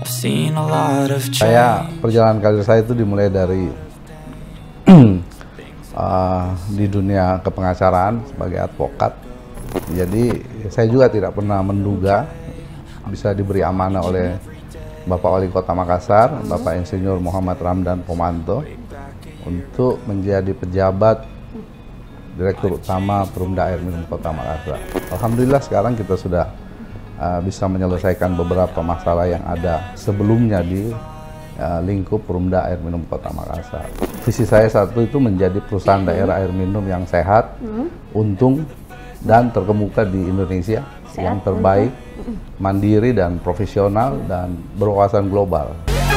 Saya perjalanan karir saya itu dimulai dari di dunia kepengacaraan sebagai advokat. Jadi saya juga tidak pernah menduga bisa diberi amanah oleh Bapak Wali Kota Makassar, Bapak Insinyur Muhammad Ramdan Pomanto, untuk menjadi pejabat Direktur Utama Perumda Air Minum Kota Makassar. Alhamdulillah sekarang kita sudah bisa menyelesaikan beberapa masalah yang ada sebelumnya di lingkup Perumda Air Minum Kota Makassar. Visi saya satu itu menjadi perusahaan daerah air minum yang sehat, untung, dan terkemuka di Indonesia, yang terbaik, mandiri dan profesional, dan berwawasan global.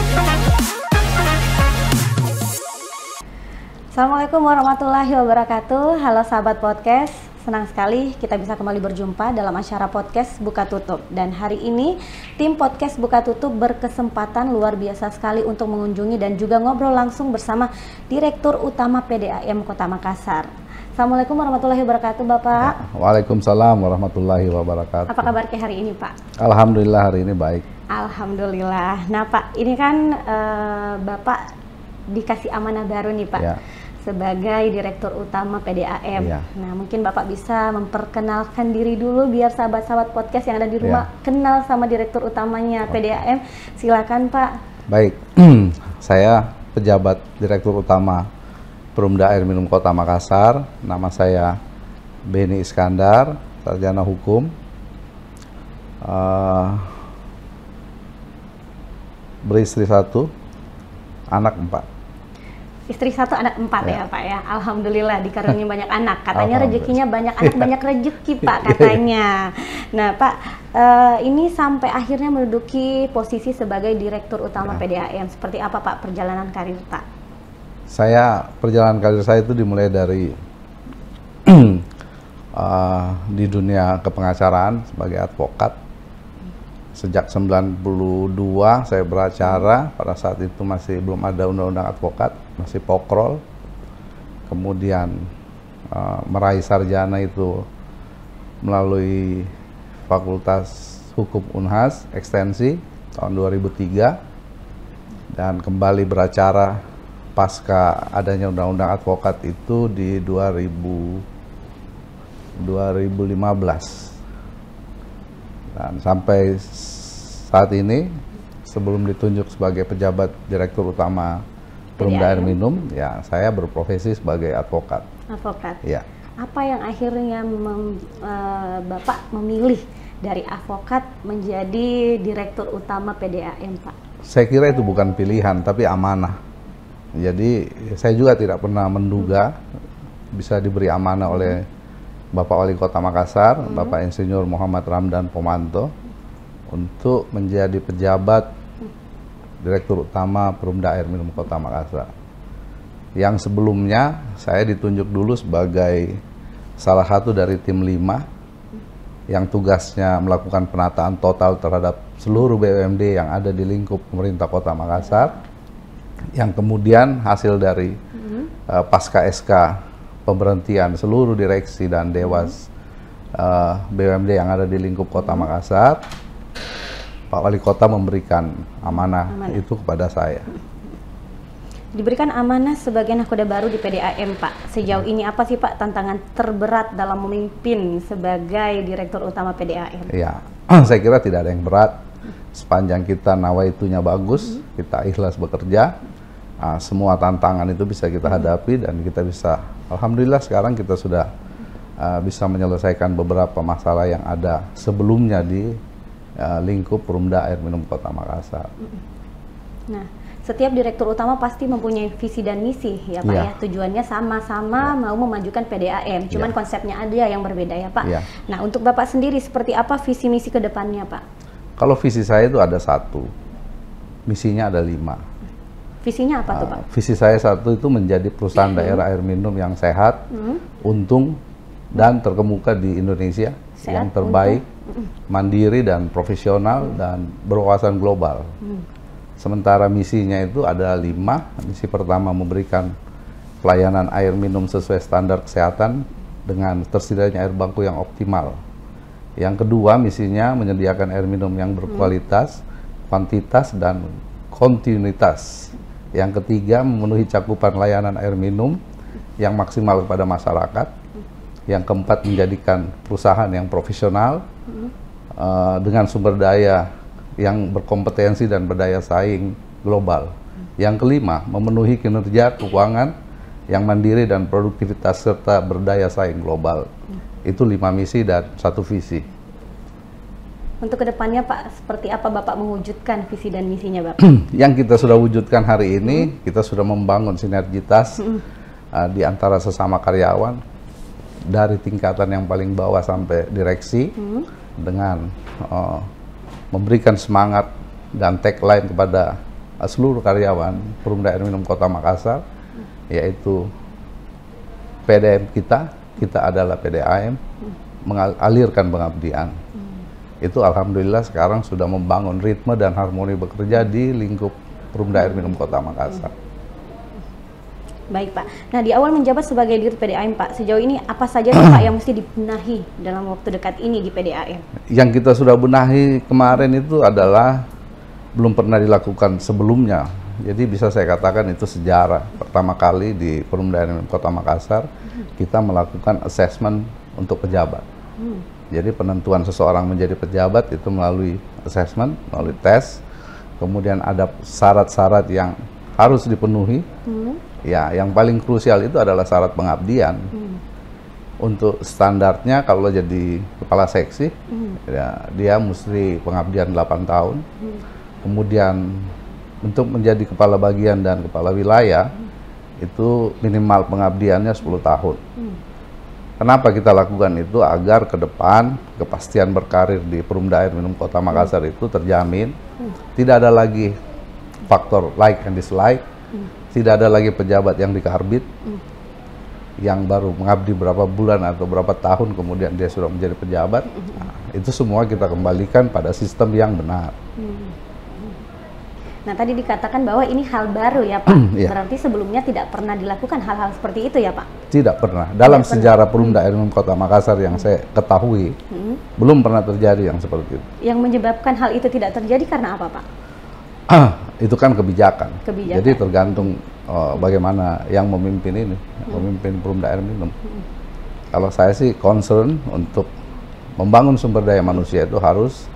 Assalamualaikum warahmatullahi wabarakatuh. Halo sahabat podcast, senang sekali kita bisa kembali berjumpa dalam acara podcast Buka Tutup. Dan hari ini tim podcast Buka Tutup berkesempatan luar biasa sekali untuk mengunjungi dan juga ngobrol langsung bersama Direktur Utama PDAM Kota Makassar. Assalamualaikum warahmatullahi wabarakatuh, Bapak. Waalaikumsalam warahmatullahi wabarakatuh. Apa kabar hari ini, Pak? Alhamdulillah hari ini baik. Alhamdulillah. Nah, Pak, ini kan Bapak dikasih amanah baru nih, Pak. Ya. Sebagai Direktur Utama PDAM. Ya. Nah, mungkin Bapak bisa memperkenalkan diri dulu biar sahabat-sahabat podcast yang ada di rumah kenal sama Direktur Utamanya PDAM. Silakan, Pak. Baik, saya pejabat Direktur Utama Perumda Air Minum Kota Makassar. Nama saya Beni Iskandar, sarjana hukum. Beristri 1, anak 4. Istri 1, anak 4 ya Pak ya. Alhamdulillah dikaruniai banyak anak. Katanya rezekinya banyak anak, banyak rezeki Pak katanya. Nah Pak, ini sampai akhirnya menduduki posisi sebagai Direktur Utama PDAM. Seperti apa Pak perjalanan karir Pak? Perjalanan karir saya itu dimulai dari di dunia kepengacaraan sebagai advokat. Sejak 92 saya beracara, pada saat itu masih belum ada undang-undang advokat, masih pokrol. Kemudian meraih sarjana itu melalui Fakultas Hukum Unhas ekstensi tahun 2003, dan kembali beracara pasca adanya undang-undang advokat itu di 2015. Dan sampai saat ini, sebelum ditunjuk sebagai pejabat Direktur Utama Perumda Air Minum, ya saya berprofesi sebagai advokat. Advokat. Ya. Apa yang akhirnya Bapak memilih dari advokat menjadi Direktur Utama PDAM, Pak? Saya kira itu bukan pilihan, tapi amanah. Jadi saya juga tidak pernah menduga bisa diberi amanah oleh Bapak Wali Kota Makassar, Bapak Insinyur Muhammad Ramdan Pomanto, untuk menjadi pejabat Direktur Utama Perumda Air Minum Kota Makassar. Yang sebelumnya saya ditunjuk dulu sebagai salah satu dari tim 5 yang tugasnya melakukan penataan total terhadap seluruh BUMD yang ada di lingkup pemerintah Kota Makassar, yang kemudian hasil dari pasca SK pemberhentian seluruh direksi dan dewas BUMD yang ada di lingkup Kota Makassar, Pak Wali Kota memberikan amanah itu kepada saya. Diberikan amanah sebagai nahkoda baru di PDAM, Pak. Sejauh ini apa sih Pak tantangan terberat dalam memimpin sebagai Direktur Utama PDAM? Ya, saya kira tidak ada yang berat. Sepanjang kita nawaitunya bagus, kita ikhlas bekerja, semua tantangan itu bisa kita hadapi dan kita bisa, alhamdulillah sekarang kita sudah bisa menyelesaikan beberapa masalah yang ada sebelumnya di lingkup Perumda Air Minum Kota Makassar. Nah, setiap Direktur Utama pasti mempunyai visi dan misi ya Pak ya. Tujuannya sama-sama mau memajukan PDAM, cuman konsepnya ada yang berbeda ya Pak. Nah, untuk Bapak sendiri seperti apa visi misi ke depannya Pak? Kalau visi saya itu ada 1, misinya ada 5. Visinya apa tuh Pak? Visi saya 1 itu menjadi perusahaan daerah air minum yang sehat, untung, dan terkemuka di Indonesia, yang terbaik, mandiri dan profesional, dan berwawasan global. Sementara misinya itu ada 5. Misi pertama memberikan pelayanan air minum sesuai standar kesehatan dengan tersedianya air baku yang optimal. Yang kedua, misinya menyediakan air minum yang berkualitas, kuantitas dan kontinuitas. Yang ketiga, memenuhi cakupan layanan air minum yang maksimal kepada masyarakat. Yang keempat, menjadikan perusahaan yang profesional dengan sumber daya yang berkompetensi dan berdaya saing global. Yang kelima, memenuhi kinerja keuangan yang mandiri dan produktivitas serta berdaya saing global. Itu 5 misi dan 1 visi. Untuk kedepannya Pak, seperti apa Bapak mewujudkan visi dan misinya Bapak? Yang kita sudah wujudkan hari ini, kita sudah membangun sinergitas di antara sesama karyawan dari tingkatan yang paling bawah sampai direksi dengan memberikan semangat dan tagline kepada seluruh karyawan Perumda Air Minum Kota Makassar, yaitu PDM kita adalah PDAM, mengalirkan pengabdian. Itu alhamdulillah sekarang sudah membangun ritme dan harmoni bekerja di lingkup Perumda Air Minum Kota Makassar. Baik Pak. Nah, di awal menjabat sebagai Dirut PDAM Pak, sejauh ini apa saja Pak yang mesti dibenahi dalam waktu dekat ini di PDAM? Yang kita sudah benahi kemarin itu adalah belum pernah dilakukan sebelumnya. Jadi bisa saya katakan itu sejarah. Pertama kali di Perumda Air Minum Kota Makassar kita melakukan assessment untuk pejabat. Jadi penentuan seseorang menjadi pejabat itu melalui assessment, melalui tes. Kemudian ada syarat-syarat yang harus dipenuhi. Ya, yang paling krusial itu adalah syarat pengabdian. Untuk standarnya kalau jadi kepala seksi, ya, dia mesti pengabdian 8 tahun. Kemudian untuk menjadi kepala bagian dan kepala wilayah, itu minimal pengabdiannya 10 tahun. Kenapa kita lakukan itu? Agar ke depan kepastian berkarir di Perumda Air Minum Kota Makassar itu terjamin. Tidak ada lagi faktor like and dislike. Tidak ada lagi pejabat yang dikarbit, yang baru mengabdi berapa bulan atau berapa tahun kemudian dia sudah menjadi pejabat. Nah, itu semua kita kembalikan pada sistem yang benar. Nah, tadi dikatakan bahwa ini hal baru ya Pak. Berarti sebelumnya tidak pernah dilakukan hal-hal seperti itu ya Pak? Tidak pernah. Dalam sejarah Perumda Air Minum Kota Makassar yang saya ketahui, belum pernah terjadi yang seperti itu. Yang menyebabkan hal itu tidak terjadi karena apa Pak? Itu kan kebijakan. Kebijakan. Jadi tergantung bagaimana yang memimpin ini, memimpin Perumda Air Minum. Kalau saya sih concern untuk membangun sumber daya manusia itu harus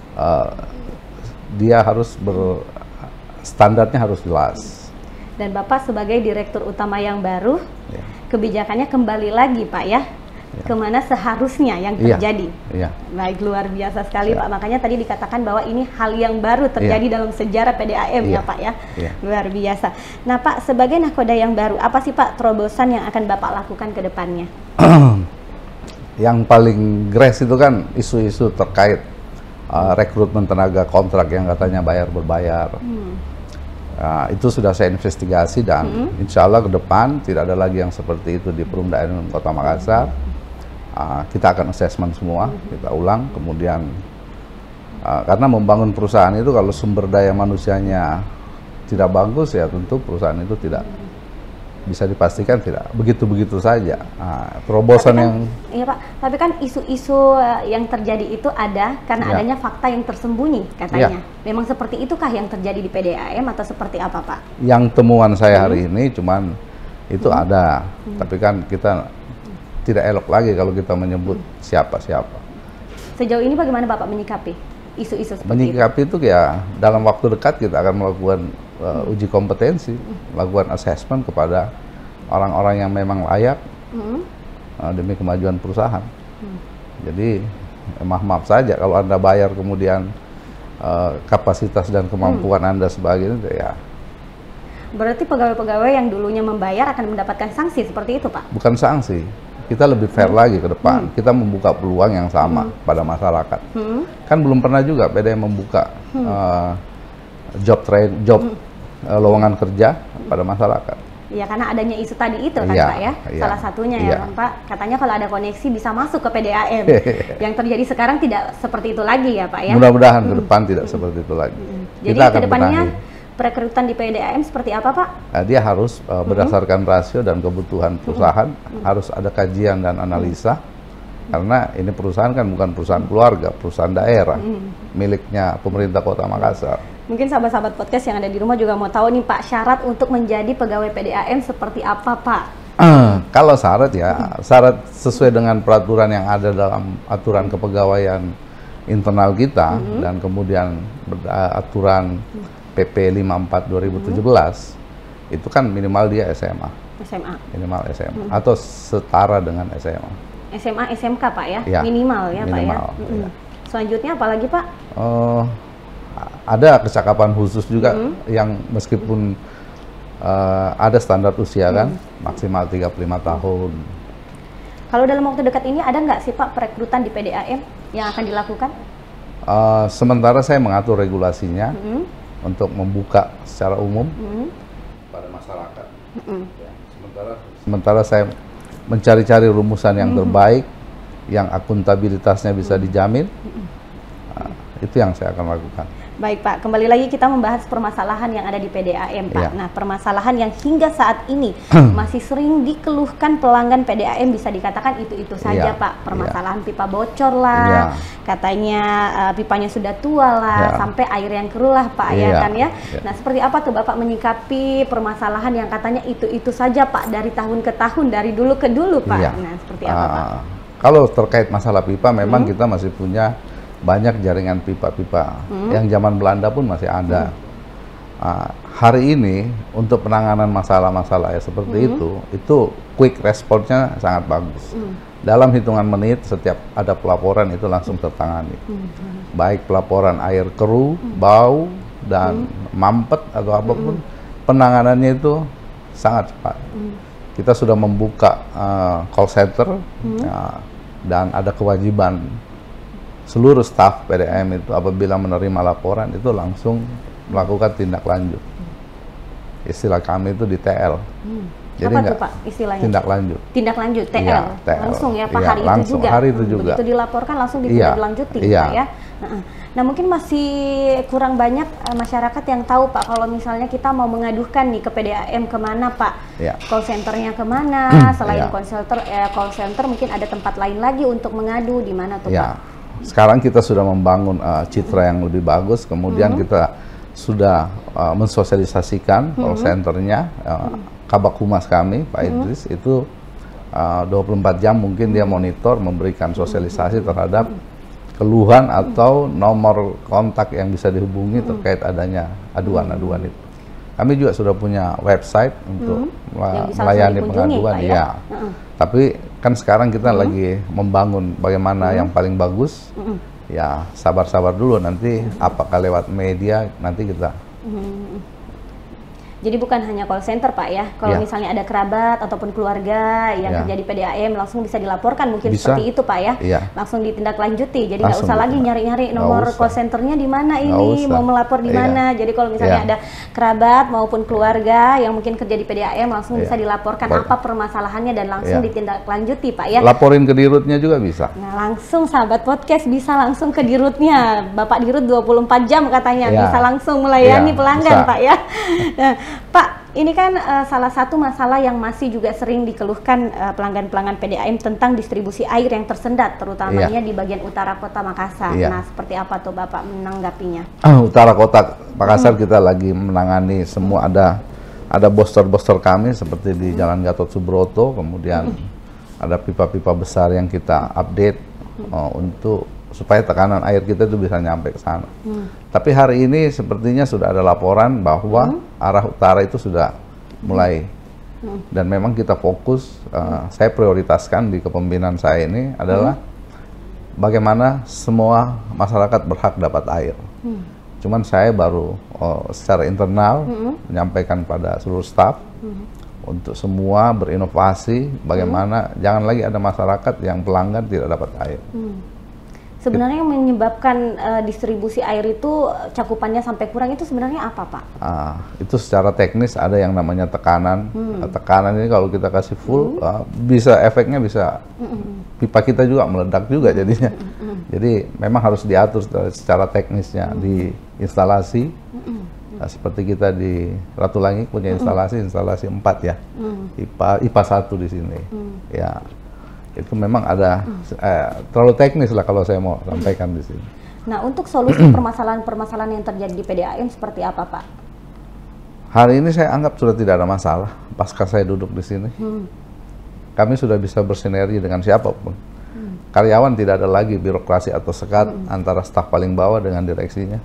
dia harus standarnya harus jelas. Dan Bapak sebagai Direktur Utama yang baru, kebijakannya kembali lagi Pak ya, kemana seharusnya yang terjadi. Baik, luar biasa sekali Pak. Makanya tadi dikatakan bahwa ini hal yang baru terjadi dalam sejarah PDAM ya Pak ya. Luar biasa. Nah Pak, sebagai nahkoda yang baru, apa sih Pak terobosan yang akan Bapak lakukan ke depannya? Yang paling gres itu kan isu-isu terkait rekrutmen tenaga kontrak yang katanya bayar berbayar. Itu sudah saya investigasi dan insya Allah ke depan tidak ada lagi yang seperti itu di Perumda Air Minum Kota Makassar. Kita akan assessment semua, kita ulang, kemudian karena membangun perusahaan itu kalau sumber daya manusianya tidak bagus ya tentu perusahaan itu tidak bisa dipastikan tidak begitu-begitu saja. Terobosan yang iya Pak, tapi kan isu-isu yang terjadi itu ada karena adanya fakta yang tersembunyi katanya. Memang seperti itukah yang terjadi di PDAM atau seperti apa Pak? Yang temuan saya hari ini cuman itu ada, tapi kan kita tidak elok lagi kalau kita menyebut siapa-siapa. Sejauh ini bagaimana Bapak menyikapi isu-isu seperti menyikapi itu ya dalam waktu dekat kita akan melakukan uji kompetensi, melakukan assessment kepada orang-orang yang memang layak demi kemajuan perusahaan. Jadi maaf saja kalau Anda bayar kemudian kapasitas dan kemampuan Anda sebagai itu ya. Berarti pegawai-pegawai yang dulunya membayar akan mendapatkan sanksi seperti itu Pak? Bukan sanksi. Kita lebih fair lagi ke depan. Kita membuka peluang yang sama pada masyarakat. Kan belum pernah juga PDAM membuka job lowongan kerja pada masyarakat. Iya, karena adanya isu tadi itu kan Pak ya. Salah satunya ya Pak, katanya kalau ada koneksi bisa masuk ke PDAM. Yang terjadi sekarang tidak seperti itu lagi ya Pak ya. Mudah-mudahan ke depan tidak seperti itu lagi. Jadi ke depannya perekrutan di PDAM seperti apa Pak? Dia harus berdasarkan rasio dan kebutuhan perusahaan, harus ada kajian dan analisa Karena ini perusahaan kan bukan perusahaan keluarga, perusahaan daerah, miliknya pemerintah Kota Makassar. Mungkin sahabat-sahabat podcast yang ada di rumah juga mau tahu nih Pak, syarat untuk menjadi pegawai PDAM seperti apa Pak? Kalau syarat ya, syarat sesuai dengan peraturan yang ada dalam aturan kepegawaian internal kita dan kemudian aturan PP 54 2017 itu kan minimal dia SMA. Minimal SMA atau setara dengan SMA. SMA SMK Pak ya? Ya, minimal ya minimal, Pak ya. ya. Selanjutnya apalagi Pak? Ada kecakapan khusus juga yang meskipun ada standar usia kan maksimal 35 tahun. Kalau dalam waktu dekat ini ada nggak sih Pak perekrutan di PDAM yang akan dilakukan? Sementara saya mengatur regulasinya untuk membuka secara umum pada masyarakat. Ya, sementara saya mencari-cari rumusan yang terbaik, yang akuntabilitasnya bisa dijamin, itu yang saya akan lakukan. Baik Pak, kembali lagi kita membahas permasalahan yang ada di PDAM Pak. Ya. Nah, permasalahan yang hingga saat ini masih sering dikeluhkan pelanggan PDAM bisa dikatakan itu-itu saja Ya. Pak. Permasalahan pipa bocor lah, Ya. katanya pipanya sudah tua lah, Ya. sampai air yang keruh lah Pak ya Ya. kan ya. Ya. Nah, seperti apa tuh Bapak menyikapi permasalahan yang katanya itu-itu saja Pak dari tahun ke tahun, dari dulu ke dulu Pak. Ya. Nah, seperti apa Pak? Kalau terkait masalah pipa, memang kita masih punya banyak jaringan pipa-pipa yang zaman Belanda pun masih ada. Hari ini untuk penanganan masalah-masalah seperti itu quick response-nya sangat bagus. Dalam hitungan menit setiap ada pelaporan itu langsung tertangani. Baik pelaporan air keruh, bau, dan mampet atau apapun, penanganannya itu sangat cepat. Kita sudah membuka call center dan ada kewajiban seluruh staf PDAM itu apabila menerima laporan itu langsung melakukan tindak lanjut. Istilah kami itu di TL. Jadi Apa tuh Pak istilahnya? Tindak lanjut. Tindak lanjut, TL. Iya, TL. Langsung ya Pak, Iya, hari langsung, itu juga. hari itu juga. Begitu dilaporkan langsung Iya, ditindaklanjuti iya. Pak ya. Nah, mungkin masih kurang banyak masyarakat yang tahu Pak kalau misalnya kita mau mengadukan nih ke PDAM kemana Pak? Iya. Call centernya kemana? Selain Iya. call center mungkin ada tempat lain lagi untuk mengadu, di mana tuh Ya, Pak? sekarang kita sudah membangun citra yang lebih bagus, kemudian kita sudah mensosialisasikan call centernya. Kabak Humas kami, Pak Idris, itu 24 jam mungkin dia monitor, memberikan sosialisasi terhadap keluhan atau nomor kontak yang bisa dihubungi terkait adanya aduan-aduan itu. Kami juga sudah punya website untuk Yang bisa melayani langsung dikunjungi, pengaduan, Pak, ya? ya. Tapi kan sekarang kita lagi membangun bagaimana yang paling bagus. Ya, sabar-sabar dulu, nanti apakah lewat media nanti kita. Jadi bukan hanya call center Pak ya, kalau Ya. misalnya ada kerabat ataupun keluarga yang Ya. kerja di PDAM langsung bisa dilaporkan mungkin Bisa. seperti itu Pak ya, Iya. langsung ditindaklanjuti, jadi nggak Langsung usah lagi ditindak. nyari-nyari Nggak nomor usah. call centernya di mana Nggak ini, usah. mau melapor di Iya. mana. Jadi kalau misalnya Iya. ada kerabat maupun keluarga yang mungkin kerja di PDAM langsung Iya. bisa dilaporkan Boleh. apa permasalahannya dan langsung Iya. ditindaklanjuti Pak ya. Laporin ke dirutnya juga bisa. Nah, langsung sahabat podcast bisa langsung ke dirutnya. Bapak dirut 24 jam katanya Ya. bisa langsung melayani Ya, pelanggan bisa. Pak ya. Nah, Pak, ini kan salah satu masalah yang masih juga sering dikeluhkan pelanggan-pelanggan PDAM tentang distribusi air yang tersendat, terutamanya di bagian utara kota Makassar. Iya. Nah, seperti apa tuh Bapak menanggapinya? Utara kota Makassar kita lagi menangani semua, ada booster-booster kami seperti di Jalan Gatot Subroto, kemudian ada pipa-pipa besar yang kita update untuk supaya tekanan air kita itu bisa nyampe ke sana. Tapi hari ini sepertinya sudah ada laporan bahwa arah utara itu sudah mulai, dan memang kita fokus, saya prioritaskan di kepemimpinan saya ini adalah bagaimana semua masyarakat berhak dapat air. Cuman saya baru secara internal menyampaikan pada seluruh staf untuk semua berinovasi bagaimana jangan lagi ada masyarakat yang pelanggan tidak dapat air. Sebenarnya yang menyebabkan distribusi air itu cakupannya sampai kurang itu sebenarnya apa Pak? Itu secara teknis ada yang namanya tekanan. Tekanan ini kalau kita kasih full, bisa efeknya bisa pipa kita juga meledak juga jadinya. Jadi memang harus diatur secara teknisnya di instalasi. Seperti kita di Ratulangi punya instalasi 4 ya. IPA 1 di sini. Ya. Itu memang ada terlalu teknis lah kalau saya mau sampaikan di sini. Nah, untuk solusi permasalahan-permasalahan yang terjadi di PDAM seperti apa, Pak? Hari ini saya anggap sudah tidak ada masalah. Pasca saya duduk di sini, kami sudah bisa bersinergi dengan siapapun. Karyawan tidak ada lagi birokrasi atau sekat antara staf paling bawah dengan direksinya.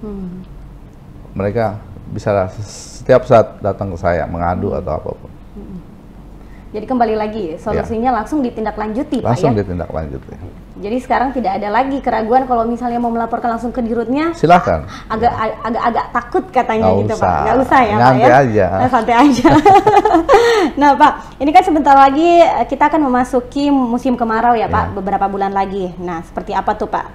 Mereka bisa setiap saat datang ke saya mengadu atau apapun. Jadi kembali lagi solusinya langsung ditindaklanjuti, Pak, ya? Langsung ditindaklanjuti. Jadi sekarang tidak ada lagi keraguan kalau misalnya mau melaporkan langsung ke dirutnya. Silakan. Agak takut katanya Nggak gitu, usah. Pak. Nggak usah ya, Santai Pak, ya? aja. Santai aja. Nah, Pak, ini kan sebentar lagi kita akan memasuki musim kemarau ya, Pak, beberapa bulan lagi. Nah, seperti apa tuh, Pak,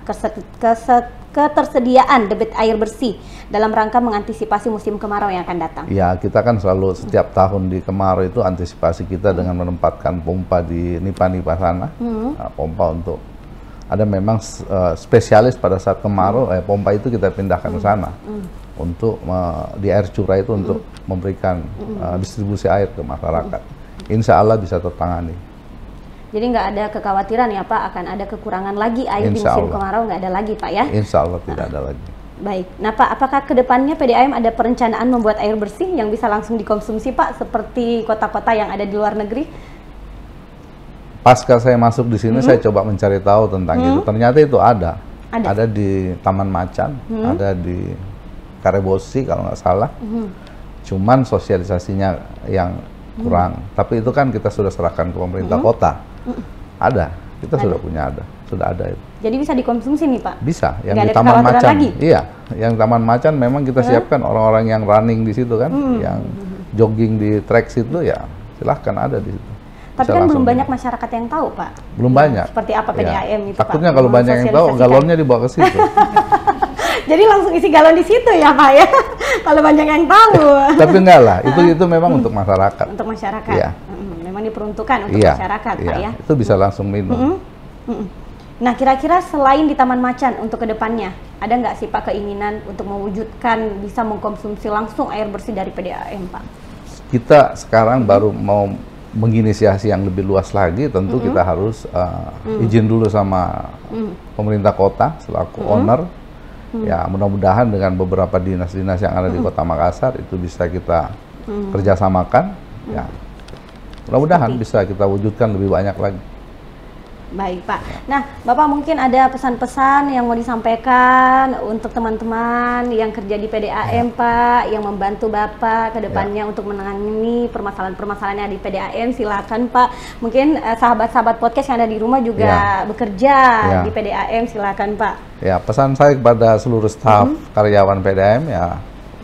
ketersediaan debit air bersih dalam rangka mengantisipasi musim kemarau yang akan datang? Ya, kita kan selalu setiap tahun di kemarau itu antisipasi kita dengan menempatkan pompa di nipa-nipa sana. Nah, pompa untuk ada memang spesialis pada saat kemarau, pompa itu kita pindahkan ke sana untuk di air curah itu untuk memberikan distribusi air ke masyarakat. Insya Allah bisa tertangani. Jadi nggak ada kekhawatiran ya, Pak, akan ada kekurangan lagi air di musim kemarau, nggak ada lagi, Pak, ya? Insya Allah tidak ada lagi. Baik. Nah, Pak, apakah kedepannya PDAM ada perencanaan membuat air bersih yang bisa langsung dikonsumsi, Pak, seperti kota-kota yang ada di luar negeri? Pasca saya masuk di sini, saya coba mencari tahu tentang itu. Ternyata itu ada. Ada di Taman Macan, ada di Karebosi kalau nggak salah. Cuman sosialisasinya yang kurang. Tapi itu kan kita sudah serahkan ke pemerintah kota. Ada, kita sudah punya sudah ada itu. Jadi bisa dikonsumsi nih, Pak? Bisa, yang nggak di ada Taman Macan. lagi? Iya, yang Taman Macan memang kita siapkan orang-orang yang running di situ kan, yang jogging di trek situ ya, silahkan ada di situ. Tapi kan belum banyak masyarakat yang tahu, Pak. Belum banyak. Seperti apa PDAM itu, Pak? Takutnya kalau banyak yang tahu, galonnya dibawa ke situ. Jadi langsung isi galon di situ ya, Pak, ya? Kalau banyak yang tahu. Tapi enggak lah, itu memang untuk masyarakat. Untuk masyarakat. Iya. Memang diperuntukkan untuk masyarakat, Pak, ya? Itu bisa langsung minum. Nah, kira-kira selain di Taman Macan untuk kedepannya, ada nggak sih, Pak, keinginan untuk mewujudkan bisa mengkonsumsi langsung air bersih dari PDAM, Pak? Kita sekarang baru mau menginisiasi yang lebih luas lagi, tentu kita harus izin dulu sama pemerintah kota selaku owner. Ya, mudah-mudahan dengan beberapa dinas-dinas yang ada di Kota Makassar itu bisa kita kerjasamakan. Ya, mudah-mudahan bisa kita wujudkan lebih banyak lagi. Baik, Pak. Nah, Bapak mungkin ada pesan-pesan yang mau disampaikan untuk teman-teman yang kerja di PDAM, Pak, yang membantu Bapak ke depannya untuk menangani permasalahan-permasalahan yang ada di PDAM. Silakan, Pak. Mungkin sahabat-sahabat podcast yang ada di rumah juga bekerja di PDAM. Silakan, Pak. Ya, pesan saya kepada seluruh staf karyawan PDAM ya,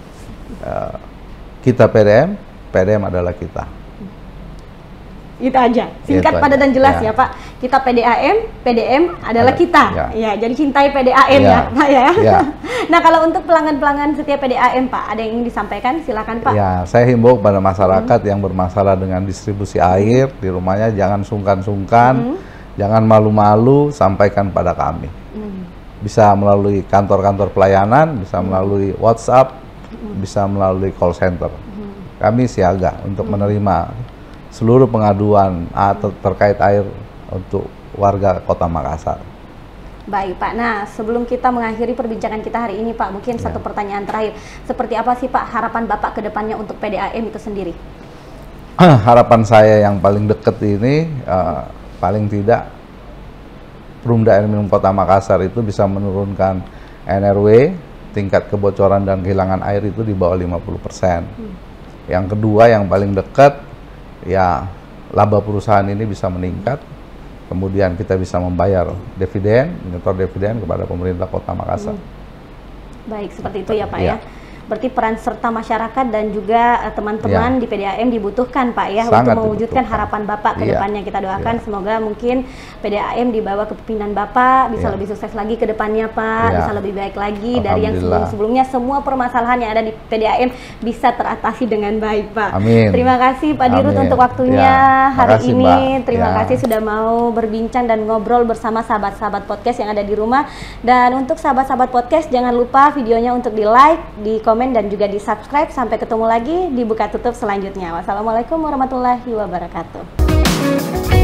kita PDAM adalah kita. Itu aja, singkat, padat dan jelas ya, Pak. Kita PDAM adalah kita. Ya, jadi cintai PDAM ya, Pak, ya. Nah, kalau untuk pelanggan-pelanggan setia PDAM, Pak, ada yang ingin disampaikan? Silakan, Pak. Ya, saya himbau kepada masyarakat yang bermasalah dengan distribusi air di rumahnya, jangan sungkan-sungkan, jangan malu-malu, sampaikan pada kami. Bisa melalui kantor-kantor pelayanan, bisa melalui WhatsApp, bisa melalui call center. Kami siaga untuk menerima seluruh pengaduan terkait air untuk warga Kota Makassar. Baik, Pak. Nah, sebelum kita mengakhiri perbincangan kita hari ini, Pak, mungkin satu pertanyaan terakhir. Seperti apa sih, Pak, harapan Bapak ke depannya untuk PDAM itu sendiri? Harapan saya yang paling dekat ini, paling tidak Perumda Air Minum Kota Makassar itu bisa menurunkan NRW, tingkat kebocoran dan kehilangan air itu di bawah 50%. Yang kedua, yang paling dekat, ya laba perusahaan ini bisa meningkat, kemudian kita bisa membayar dividen, nyetor dividen kepada pemerintah Kota Makassar. Baik, seperti itu ya, Pak, ya. Berarti peran serta masyarakat dan juga teman-teman di PDAM dibutuhkan, Pak, ya, sangat untuk mewujudkan harapan Bapak ke depannya. Kita doakan semoga mungkin PDAM di bawah kepemimpinan Bapak bisa lebih sukses lagi ke depannya, Pak, bisa lebih baik lagi dari yang sebelum-sebelumnya. Semua permasalahan yang ada di PDAM bisa teratasi dengan baik, Pak. Amin. Terima kasih, Pak Dirut, untuk waktunya hari ini. Terima kasih sudah mau berbincang dan ngobrol bersama sahabat-sahabat podcast yang ada di rumah. Dan untuk sahabat-sahabat podcast, jangan lupa videonya untuk di-like, di komen, dan juga di-subscribe. Sampai ketemu lagi di Buka Tutup selanjutnya. Wassalamualaikum warahmatullahi wabarakatuh.